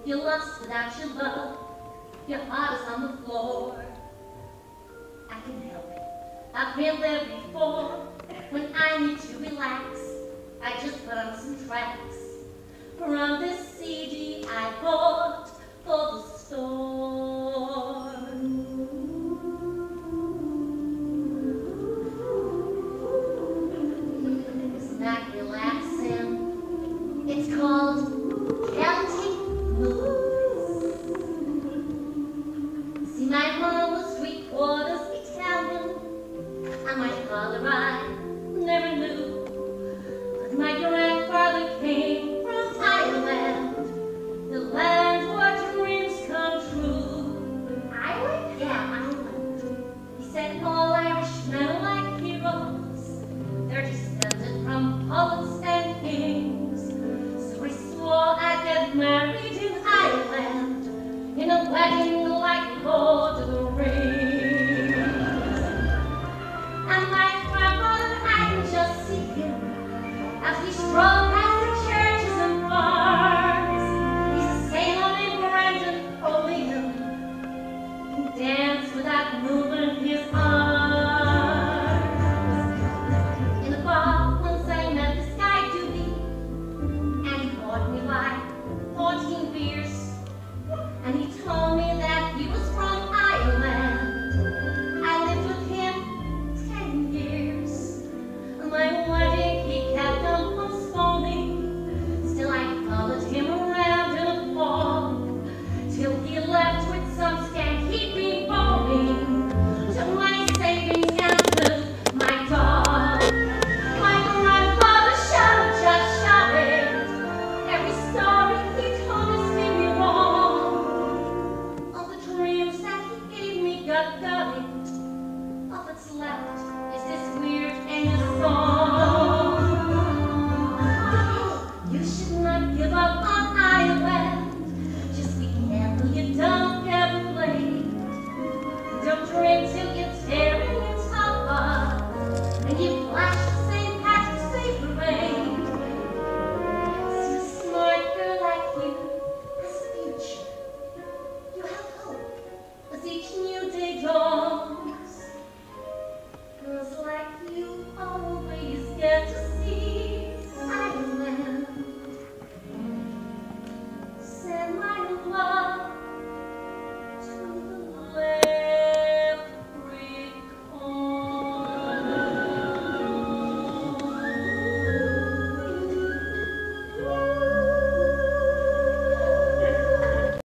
You're lost without your love. Your heart is on the floor. I can help it. I've been there before. When I need to relax, I just put on some tracks from this CD I bought for the store. It's not relaxing. It's called Celtic Blues. See, my mom was 3/4 Italian, and my father I never knew. But my grandfather came from Ireland, the land where dreams come true. Ireland? Yeah, Ireland. He said all Irishmen are like heroes. They're descended from poets and kings. So he swore I'd get married in Ireland, in a wedding like Lord of the Rings. And my grandfather, I can just see him as he strode